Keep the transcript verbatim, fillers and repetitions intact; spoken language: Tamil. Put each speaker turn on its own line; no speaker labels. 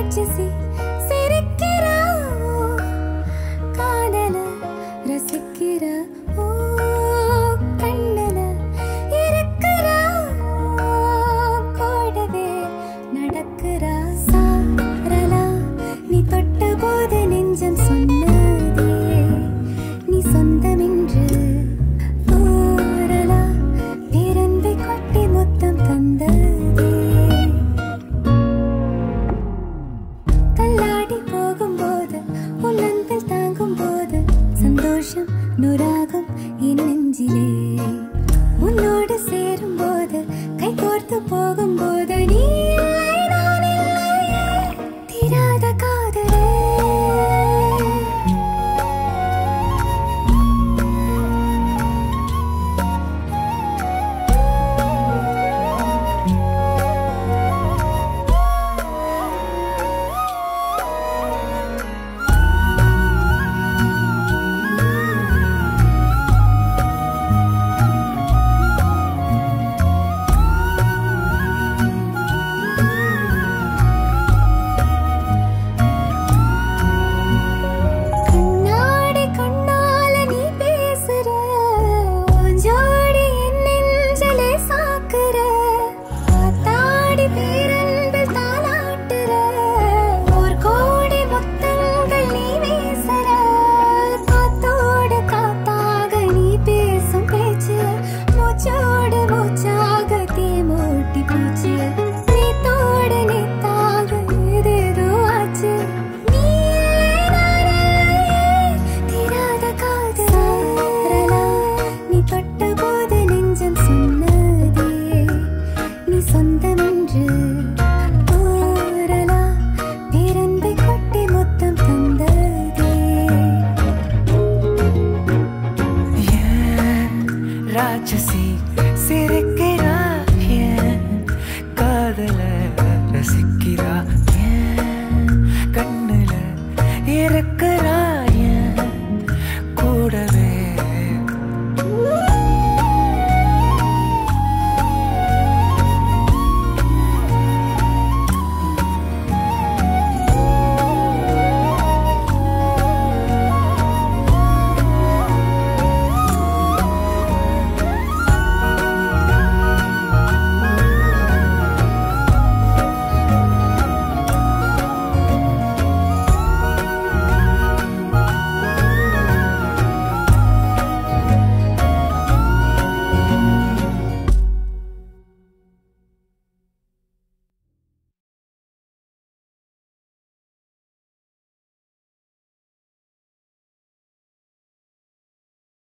ராட்சசி சிரிக்கிறா காதல ரசிக்கிற ஓ கண்ணல இருக்கிறா கோடவே நடக்கிறா சாரலா நீ தொட்ட போது நெஞ்சம் சொன்னதே நீ சொந்தமென்று ஓரலா பேரன்பை கொட்டி முத்தம் தந்ததே கல்லாடி போகும்போது உள்ளங்கள் தாங்கும் போது சந்தோஷம் நூறாகும் என் நெஞ்சிலே உன்னோடு சேரும் போது கை கோர்த்து போகும் போது நீ இல்லை நான் இல்லையே தீராத காதலே சொந்தமென்று